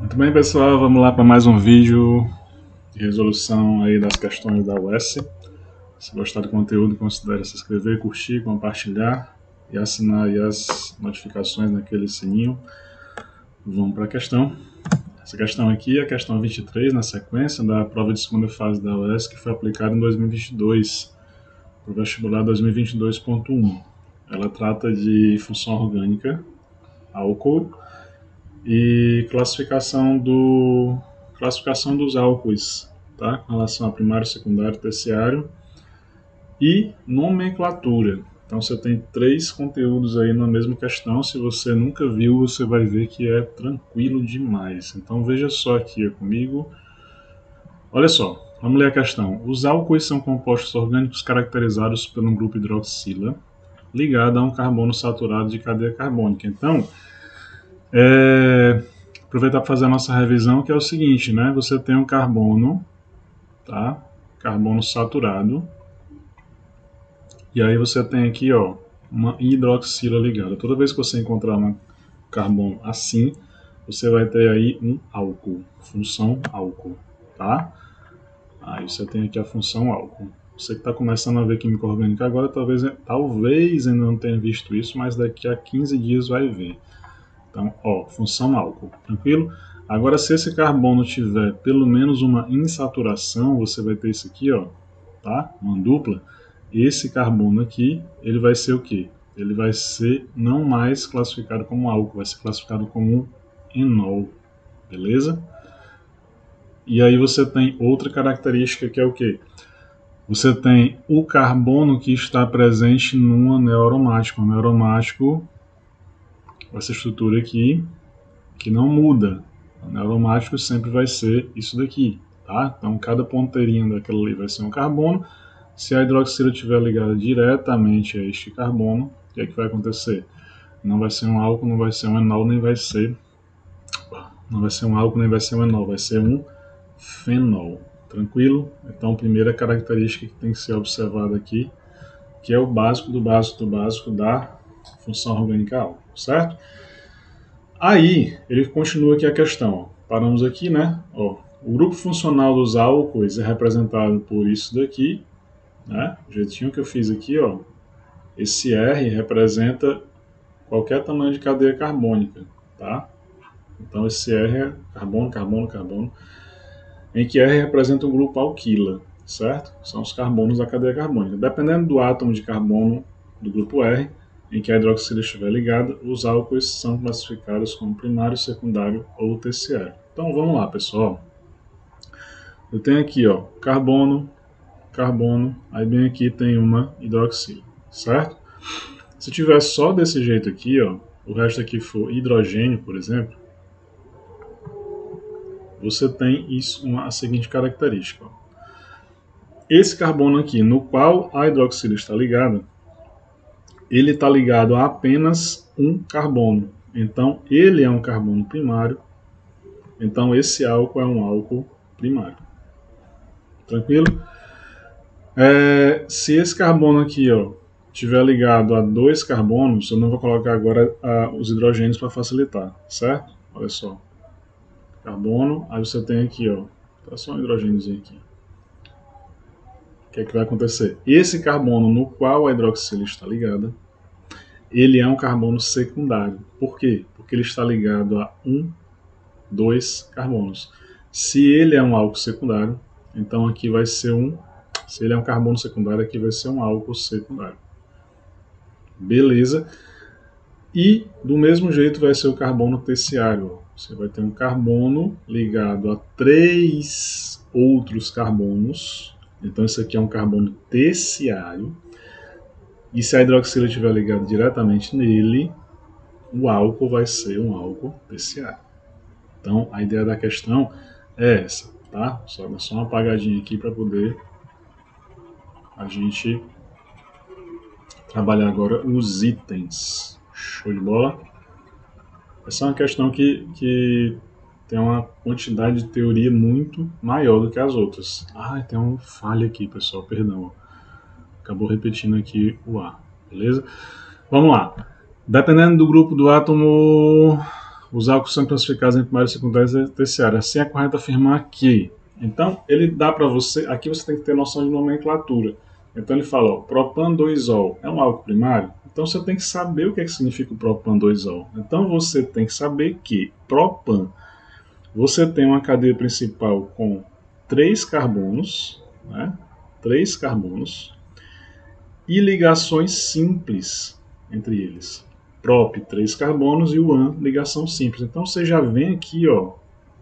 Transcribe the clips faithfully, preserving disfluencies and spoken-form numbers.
Muito bem, pessoal, vamos lá para mais um vídeo de resolução aí das questões da U S. Se gostar do conteúdo, considere se inscrever, curtir, compartilhar e assinar aí as notificações naquele sininho. Vamos para a questão. Essa questão aqui é a questão vinte e três, na sequência da prova de segunda fase da U S, que foi aplicada em dois mil e vinte e dois, para o vestibular dois mil e vinte e dois ponto um. Ela trata de função orgânica, álcool, e classificação, do, classificação dos álcoois, tá? Com relação a primário, secundário, terciário e nomenclatura. Então você tem três conteúdos aí na mesma questão. Se você nunca viu, você vai ver que é tranquilo demais. Então veja só aqui comigo. Olha só, vamos ler a questão. Os álcoois são compostos orgânicos caracterizados por um grupo hidroxila ligado a um carbono saturado de cadeia carbônica. Então, É, aproveitar para fazer a nossa revisão, que é o seguinte, né? Você tem um carbono, tá? Carbono saturado. E aí você tem aqui, ó, uma hidroxila ligada. Toda vez que você encontrar um carbono assim, você vai ter aí um álcool, função álcool, tá? Aí você tem aqui a função álcool. Você que está começando a ver química orgânica agora, talvez, talvez ainda não tenha visto isso, mas daqui a quinze dias vai ver. Então, ó, função álcool, tranquilo? Agora, se esse carbono tiver pelo menos uma insaturação, você vai ter isso aqui, ó, tá? Uma dupla. Esse carbono aqui, ele vai ser o quê? Ele vai ser não mais classificado como álcool, vai ser classificado como enol, beleza? E aí você tem outra característica que é o quê? Você tem o carbono que está presente num anel aromático. O anel aromático, essa estrutura aqui, que não muda. O anel aromático sempre vai ser isso daqui, tá? Então cada ponteirinha daquela ali vai ser um carbono. Se a hidroxila estiver ligada diretamente a este carbono, o que é que vai acontecer? Não vai ser um álcool, não vai ser um enol, nem vai ser não vai ser um álcool, nem vai ser um enol, vai ser um fenol. Tranquilo? Então, primeira característica que tem que ser observada aqui, que é o básico do básico do básico da função orgânica álcool, certo? Aí, ele continua aqui a questão. Ó. Paramos aqui, né? Ó, o grupo funcional dos álcoois é representado por isso daqui, né? O jeitinho que eu fiz aqui, ó. Esse R representa qualquer tamanho de cadeia carbônica, tá? Então, esse R é carbono, carbono, carbono, em que R representa um grupo alquila, certo? São os carbonos da cadeia carbônica. Dependendo do átomo de carbono do grupo R, em que a hidroxila estiver ligada, os álcoois são classificados como primário, secundário ou terciário. Então vamos lá, pessoal. Eu tenho aqui, ó, carbono, carbono, aí bem aqui tem uma hidroxila, certo? Se tiver só desse jeito aqui, ó, o resto aqui for hidrogênio, por exemplo, você tem isso, uma, a seguinte característica. Ó. Esse carbono aqui, no qual a hidroxila está ligada, ele está ligado a apenas um carbono. Então, ele é um carbono primário. Então, esse álcool é um álcool primário. Tranquilo? É, se esse carbono aqui ó, estiver ligado a dois carbonos, eu não vou colocar agora a, os hidrogênios para facilitar, certo? Olha só. Carbono, aí você tem aqui, ó, tá só um hidrogêniozinho aqui. O que é que vai acontecer? Esse carbono no qual a hidroxila está ligada, ele é um carbono secundário. Por quê? Porque ele está ligado a um, dois carbonos. Se ele é um álcool secundário, então aqui vai ser um, se ele é um carbono secundário, aqui vai ser um álcool secundário. Beleza? E do mesmo jeito vai ser o carbono terciário. Você vai ter um carbono ligado a três outros carbonos. Então isso aqui é um carbono terciário. E se a hidroxila estiver ligada diretamente nele, o álcool vai ser um álcool terciário. Então, a ideia da questão é essa, tá? Só dá só uma apagadinha aqui para poder a gente trabalhar agora os itens. Show de bola? Essa é uma questão que, que tem uma quantidade de teoria muito maior do que as outras. Ah, tem um falha aqui, pessoal, perdão. Acabou repetindo aqui o A, beleza? Vamos lá. Dependendo do grupo do átomo, Os álcools são classificados em primário, secundário e terciário. Assim é correto afirmar que. Então, ele dá para você. Aqui você tem que ter noção de nomenclatura. Então, ele fala: ó, propan dois ol é um álcool primário? Então, você tem que saber o que, é que significa o propan dois ol. Então, você tem que saber que propan, você tem uma cadeia principal com três carbonos, né? Três carbonos e ligações simples entre eles. Prop, três carbonos, e o an, ligação simples. Então você já vem aqui, ó,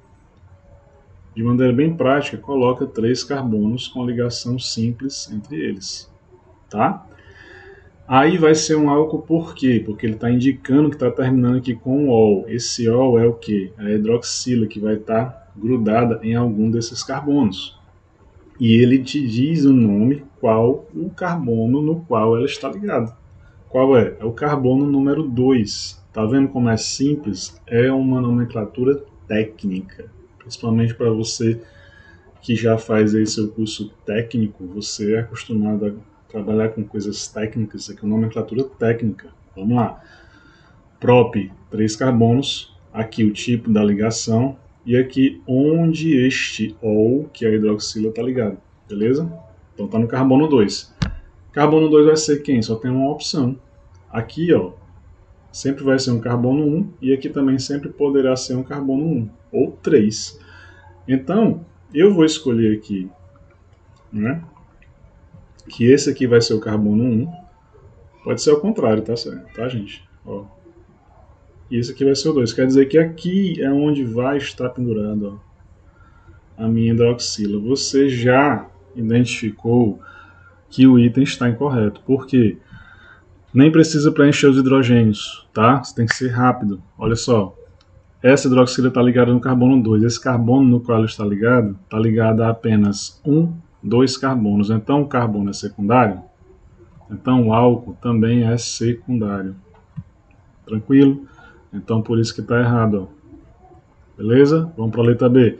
de maneira bem prática, coloca três carbonos com ligação simples entre eles, tá? Aí vai ser um álcool por quê? Porque ele está indicando que está terminando aqui com ol. Esse ol é o quê? É a hidroxila, que vai estar tá grudada em algum desses carbonos. E ele te diz o nome, qual o carbono no qual ela está ligada. Qual é? É o carbono número dois. Tá vendo como é simples? É uma nomenclatura técnica. Principalmente para você que já faz aí seu curso técnico, você é acostumado a trabalhar com coisas técnicas, aqui é nomenclatura técnica. Vamos lá. Prop, três carbonos. Aqui o tipo da ligação. E aqui onde este ol, que é a hidroxila, está ligado. Beleza? Então tá no carbono dois. Carbono dois vai ser quem? Só tem uma opção. Aqui, ó, sempre vai ser um carbono um, e aqui também sempre poderá ser um carbono um, ou três. Então, eu vou escolher aqui, né, que esse aqui vai ser o carbono um, pode ser ao contrário, tá certo, tá, gente? Ó. E esse aqui vai ser o dois, quer dizer que aqui é onde vai estar pendurado, ó, a minha hidroxila. Você já identificou que o item está incorreto, por quê? Nem precisa preencher os hidrogênios, tá? Você tem que ser rápido. Olha só, essa hidroxila está ligada no carbono dois. Esse carbono no qual ela está ligado, está ligado a apenas um, dois carbonos. Então o carbono é secundário. Então o álcool também é secundário. Tranquilo? Então por isso que está errado, ó. Beleza? Vamos para a letra B.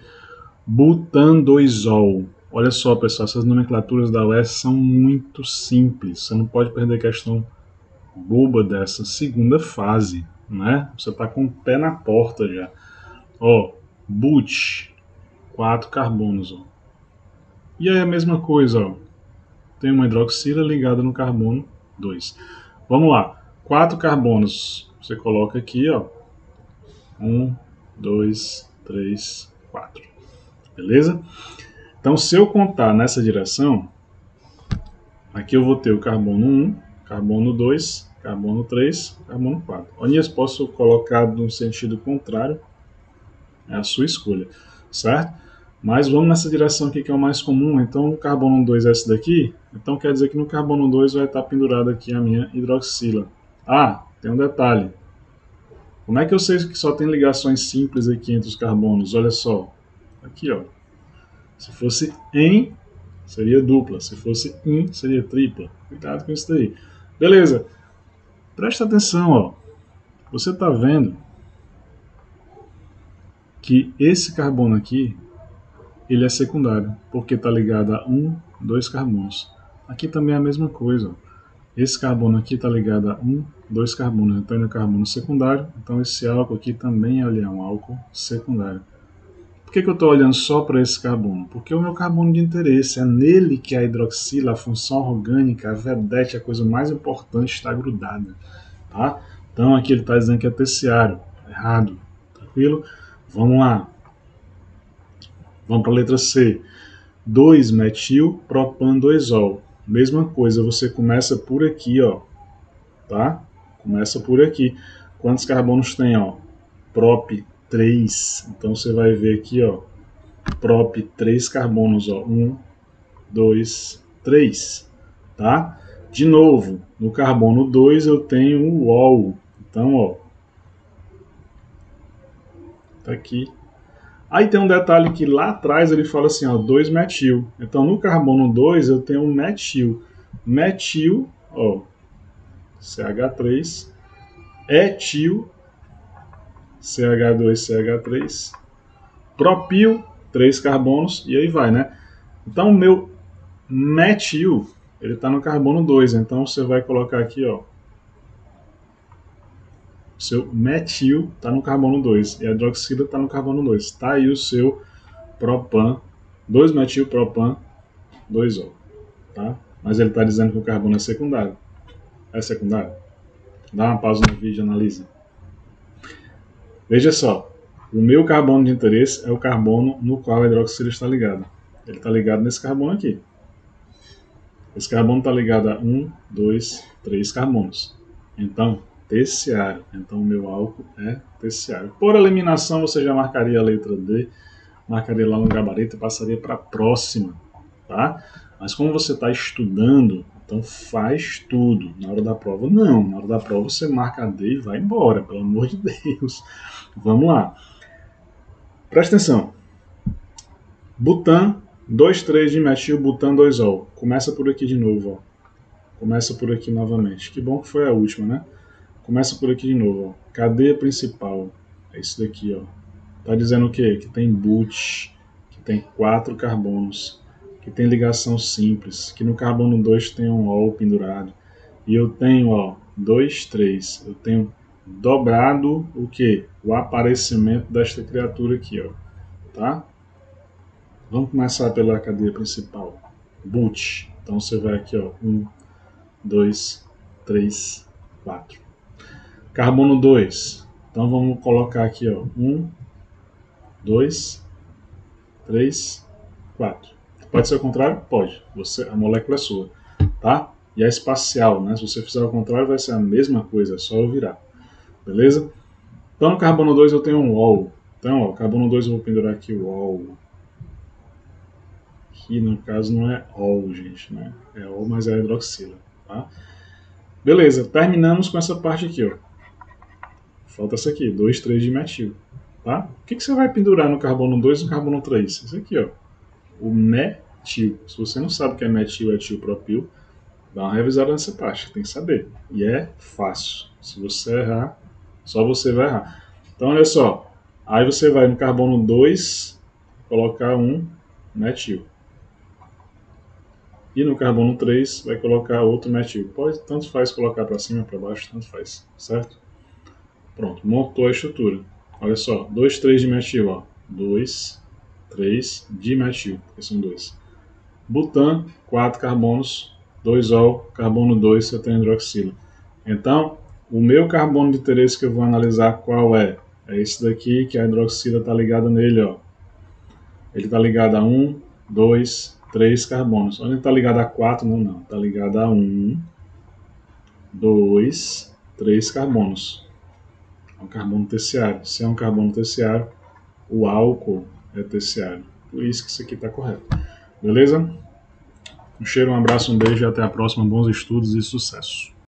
Butandoisol. Olha só, pessoal, essas nomenclaturas da U E S são muito simples. Você não pode perder questão boba dessa segunda fase, né? Você está com o pé na porta já. Ó, but, quatro carbonos, ó. E aí a mesma coisa, ó. Tem uma hidroxila ligada no carbono dois. Vamos lá, quatro carbonos. Você coloca aqui, ó. um, dois, três, quatro. Beleza? Então, se eu contar nessa direção, aqui eu vou ter o carbono um, carbono dois, carbono três, carbono quatro. Onias, posso colocar no sentido contrário, é a sua escolha, certo? Mas vamos nessa direção aqui que é o mais comum, então o carbono dois é esse daqui, então quer dizer que no carbono dois vai estar pendurado aqui a minha hidroxila. Ah, tem um detalhe. Como é que eu sei que só tem ligações simples aqui entre os carbonos? Olha só, aqui ó, se fosse em, seria dupla, se fosse in, seria tripla. Cuidado com isso daí. Beleza. Presta atenção, ó. Você está vendo que esse carbono aqui, ele é secundário, porque está ligado a um, dois carbonos. Aqui também é a mesma coisa, ó. Esse carbono aqui está ligado a um, dois carbonos, então ele é carbono secundário, então esse álcool aqui também é um álcool secundário. Por que, que eu estou olhando só para esse carbono? Porque é o meu carbono de interesse, é nele que a hidroxila, a função orgânica, a vedete, a coisa mais importante, está grudada. Tá? Então aqui ele está dizendo que é terciário, errado, tranquilo? Vamos lá, vamos para a letra C. dois metil propan dois ol. Mesma coisa, você começa por aqui, ó, tá? Começa por aqui. Quantos carbonos tem, ó? Prop três. Então você vai ver aqui, ó, prop três carbonos, ó, um, dois, três, tá? De novo, no carbono dois eu tenho o ol. Então, ó, tá aqui. Aí tem um detalhe que lá atrás ele fala assim, ó, dois metil. Então no carbono dois eu tenho um metil. Metil, ó, C H três, etil, C H dois C H três, propil, três carbonos, e aí vai, né? Então o meu metil, ele está no carbono dois, então você vai colocar aqui, ó, O seu metil está no carbono dois e a hidroxila está no carbono dois. Está aí o seu propan, dois metil propan, dois O. Tá? Mas ele está dizendo que o carbono é secundário. É secundário? Dá uma pausa no vídeo e analisa. Veja só, o meu carbono de interesse é o carbono no qual a hidroxila está ligada. Ele está ligado nesse carbono aqui. Esse carbono está ligado a um, dois, três carbonos. Então, terciário. Então, o meu álcool é terciário. Por eliminação, você já marcaria a letra D, marcaria lá no gabarito e passaria para a próxima. Tá? Mas como você está estudando, então faz tudo. Na hora da prova, não. Na hora da prova, você marca a D e vai embora, pelo amor de Deus. Vamos lá. Presta atenção. Butan, dois, três de metil, butan, dois ol. Começa por aqui de novo, ó. Começa por aqui novamente. Que bom que foi a última, né? Começa por aqui de novo, ó. Cadeia principal. É isso daqui, ó. Tá dizendo o quê? Que tem but, que tem quatro carbonos, que tem ligação simples, que no carbono dois tem um ol pendurado. E eu tenho, ó, dois, três. Eu tenho dobrado o quê? O aparecimento desta criatura aqui, ó. Tá? Vamos começar pela cadeia principal. But. Então você vai aqui, ó. um, dois, três, quatro. Carbono dois. Então vamos colocar aqui, ó. um, dois, três, quatro. Pode ser o contrário? Pode. Você, a molécula é sua. Tá? E é espacial, né? Se você fizer o contrário, vai ser a mesma coisa. É só eu virar. Beleza? Então no carbono dois eu tenho um ol. Então, ó, carbono dois eu vou pendurar aqui o ol. Que no caso não é ol, gente, né? É ol, mas é hidroxila, tá? Beleza, terminamos com essa parte aqui, ó. Falta essa aqui, dois, três de metil, tá? O que, que você vai pendurar no carbono dois e no carbono três? Isso aqui, ó. O metil. Se você não sabe o que é metil, etilpropil, dá uma revisada nessa parte, tem que saber. E é fácil. Se você errar, só você vai errar. Então, olha só. Aí você vai no carbono dois, colocar um metil. E no carbono três vai colocar outro metil. Pode, tanto faz colocar para cima, para baixo, tanto faz, certo? Pronto, montou a estrutura. Olha só, dois, três de metil, ó. dois, três de metil, porque são dois. Butan, quatro carbonos, dois ol, carbono dois, eu tenho hidroxila. Então, o meu carbono de interesse que eu vou analisar qual é? É esse daqui, que a hidroxila está ligada nele, ó. Ele está ligado a um, dois, três carbonos. Onde está ligado a quatro? Não, não. Está ligado a um, dois, três carbonos. É um carbono terciário. Se é um carbono terciário, o álcool é terciário. Por isso que isso aqui está correto. Beleza? Um cheiro, um abraço, um beijo e até a próxima. Bons estudos e sucesso!